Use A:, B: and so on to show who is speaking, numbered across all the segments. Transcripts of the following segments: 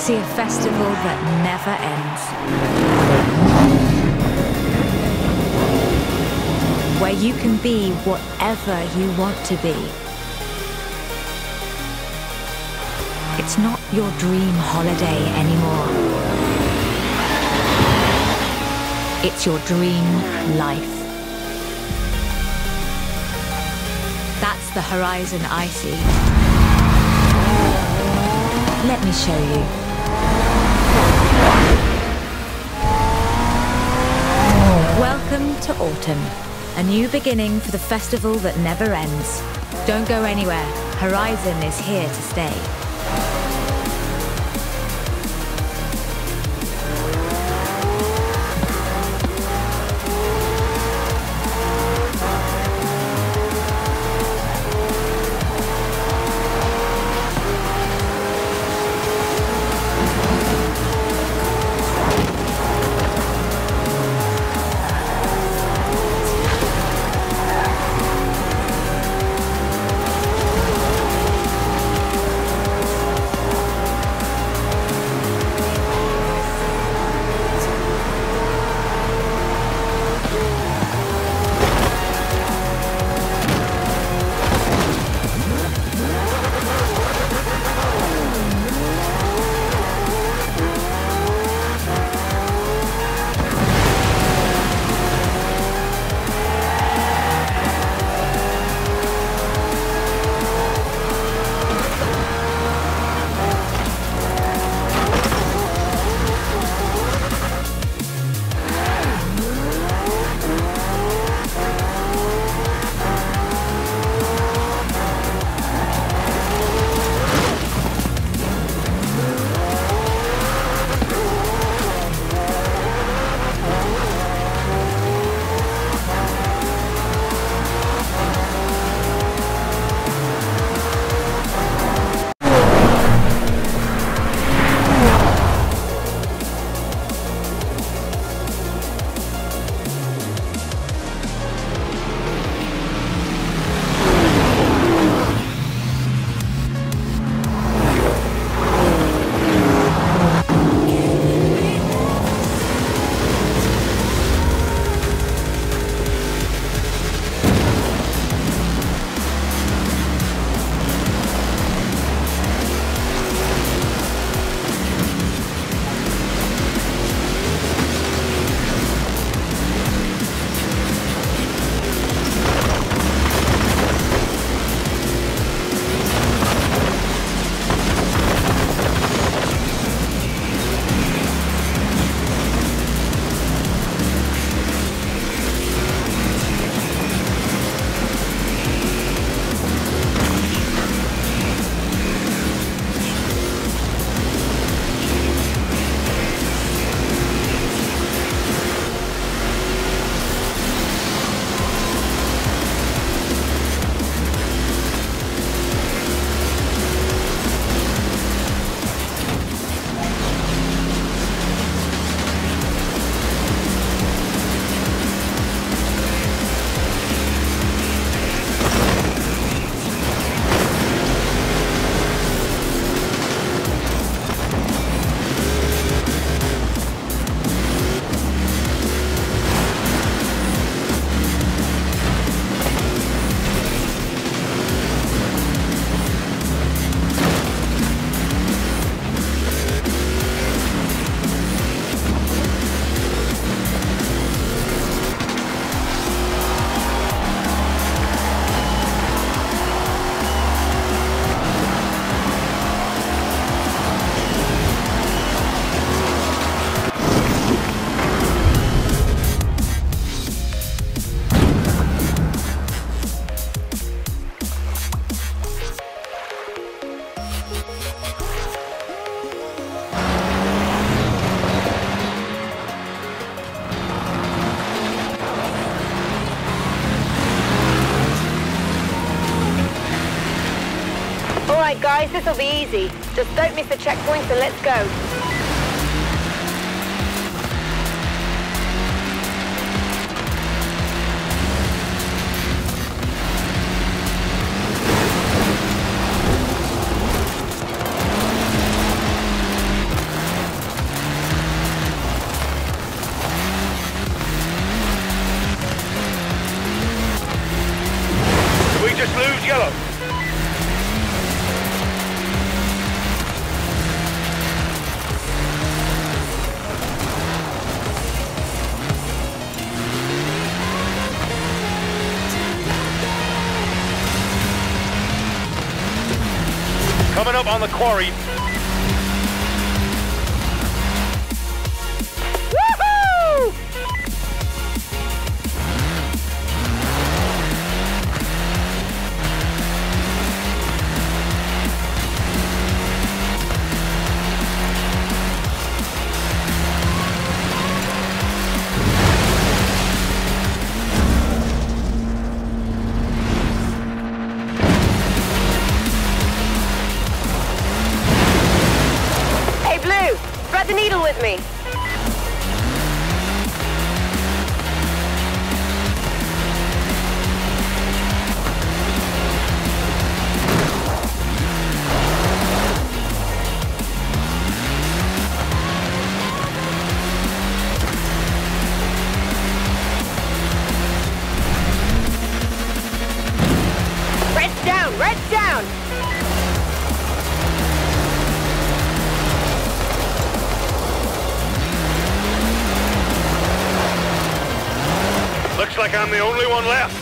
A: See a festival that never ends. Where you can be whatever you want to be. It's not your dream holiday anymore. It's your dream life. That's the horizon I see. Let me show you. Welcome to autumn. A new beginning for the festival that never ends. Don't go anywhere. Horizon is here to stay.
B: Alright guys, this'll be easy. Just don't miss the checkpoints and let's go.
C: Coming up on the quarry.
B: Woohoo! Hey, Blue, thread the needle with me. Red's down, red's down.
C: Looks like I'm the only one left.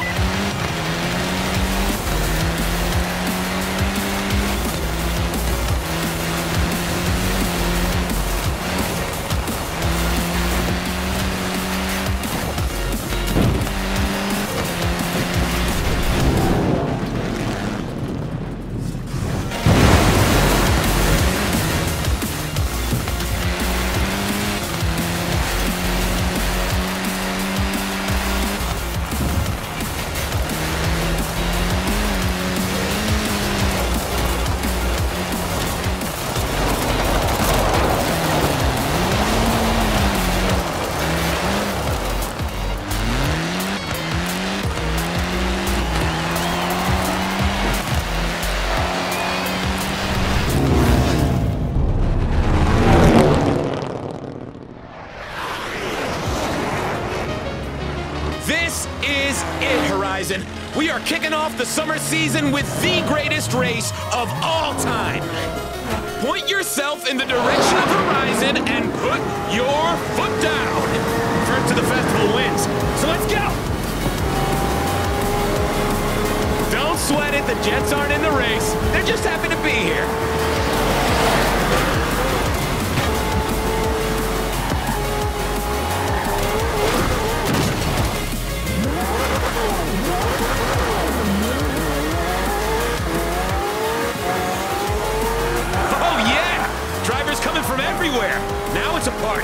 D: This is it, Horizon. We are kicking off the summer season with the greatest race of all time. Point yourself in the direction of Horizon and put your foot down. First to the festival wins. So let's go. Don't sweat it. The Jets aren't in the race. They're just happy to be here. From everywhere. Now it's a party.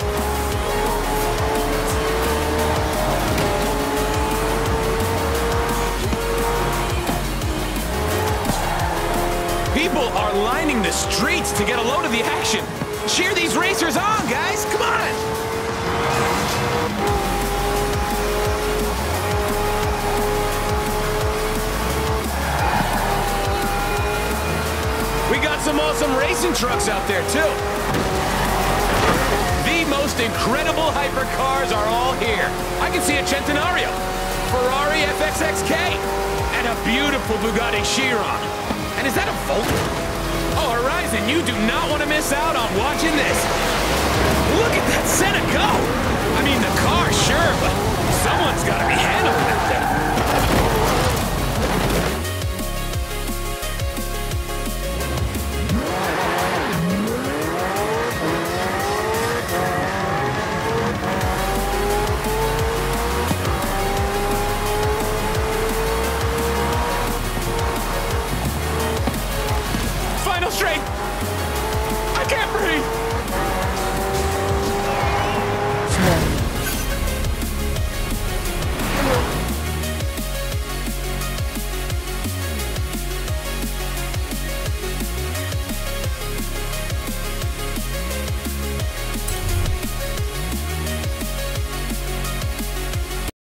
D: People are lining the streets to get a load of the action. Cheer these racers on, guys. Come on. We got some awesome racing trucks out there, too. The most incredible hypercars are all here. I can see a Centenario, Ferrari FXXK, and a beautiful Bugatti Chiron. And is that a Volt? Oh, Horizon, you do not want to miss out on watching this. Look at that Senna go!